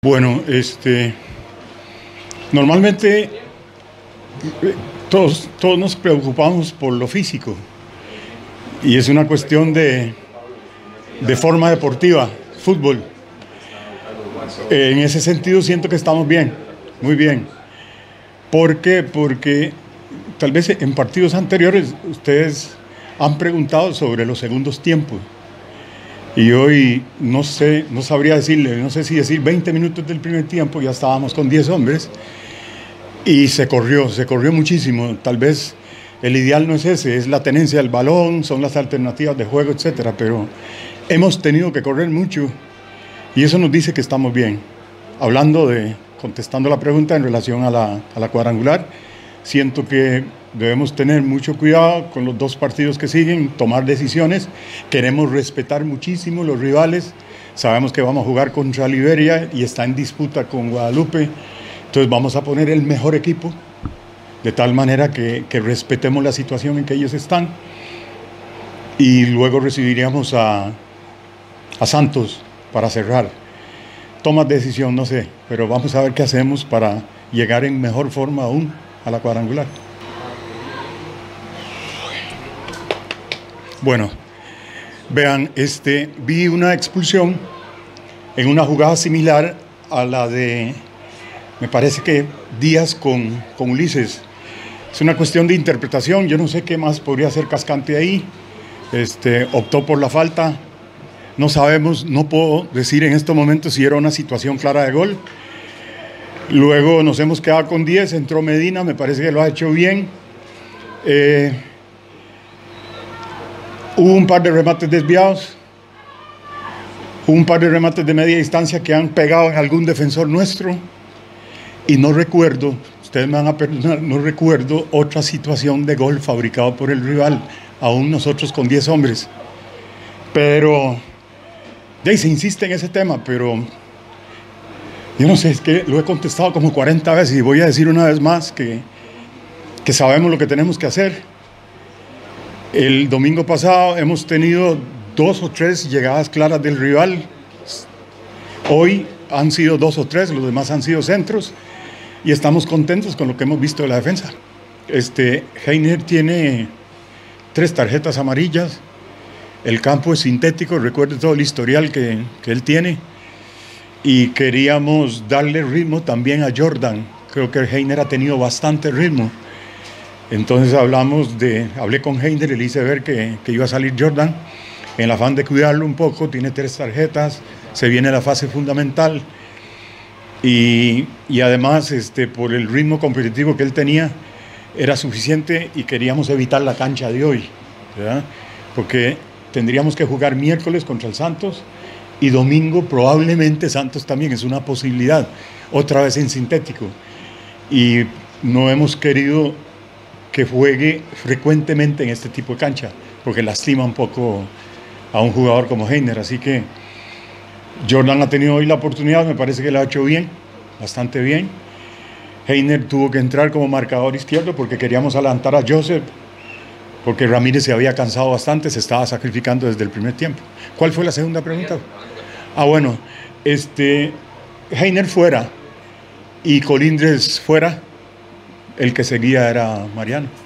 Bueno, normalmente todos nos preocupamos por lo físico y es una cuestión de forma deportiva, fútbol. En ese sentido siento que estamos bien, muy bien. ¿Por qué? Porque tal vez en partidos anteriores ustedes han preguntado sobre los segundos tiempos. Y hoy no sabría decirle, no sé si decir 20 minutos del primer tiempo, ya estábamos con 10 hombres y se corrió muchísimo. Tal vez el ideal no es ese, es la tenencia del balón, son las alternativas de juego, etcétera, pero hemos tenido que correr mucho y eso nos dice que estamos bien. Contestando la pregunta en relación a la cuadrangular, siento que debemos tener mucho cuidado con los dos partidos que siguen, tomar decisiones. Queremos respetar muchísimo los rivales. Sabemos que vamos a jugar contra Liberia y está en disputa con Guadalupe. Entonces vamos a poner el mejor equipo, de tal manera que respetemos la situación en que ellos están. Y luego recibiríamos a Santos para cerrar. Tomas de decisión, no sé, pero vamos a ver qué hacemos para llegar en mejor forma aún a la cuadrangular. Bueno, vean, vi una expulsión en una jugada similar a la de, me parece que Díaz con Ulises. Es una cuestión de interpretación, yo no sé qué más podría ser Cascante ahí. Optó por la falta. No sabemos, no puedo decir en estos momentos si era una situación clara de gol. Luego nos hemos quedado con 10, entró Medina, me parece que lo ha hecho bien. Hubo un par de remates desviados, hubo un par de remates de media distancia que han pegado en algún defensor nuestro y no recuerdo, ustedes me van a perdonar, no recuerdo otra situación de gol fabricado por el rival, aún nosotros con 10 hombres. Pero se insiste en ese tema, pero yo no sé, es que lo he contestado como 40 veces y voy a decir una vez más que sabemos lo que tenemos que hacer. El domingo pasado hemos tenido 2 o 3 llegadas claras del rival. Hoy han sido 2 o 3, los demás han sido centros y estamos contentos con lo que hemos visto de la defensa. Heiner tiene 3 tarjetas amarillas. El campo es sintético, recuerde todo el historial que él tiene. Y queríamos darle ritmo también a Jordan. Creo que Heiner ha tenido bastante ritmo. Entonces hablé con Heiner y le hice ver que iba a salir Jordan. En el afán de cuidarlo un poco, tiene 3 tarjetas, se viene la fase fundamental. Y además, por el ritmo competitivo que él tenía, era suficiente y queríamos evitar la cancha de hoy, ¿verdad? Porque tendríamos que jugar miércoles contra el Santos y domingo probablemente Santos también, es una posibilidad, otra vez en sintético. Y no hemos querido que juegue frecuentemente en este tipo de cancha, porque lastima un poco a un jugador como Heiner. Así que Jordan ha tenido hoy la oportunidad, me parece que lo ha hecho bien, bastante bien. Heiner tuvo que entrar como marcador izquierdo porque queríamos adelantar a Joseph, porque Ramírez se había cansado bastante, se estaba sacrificando desde el primer tiempo. ¿Cuál fue la segunda pregunta? Bueno, Heiner fuera y Colindres fuera. El que seguía era Mariano.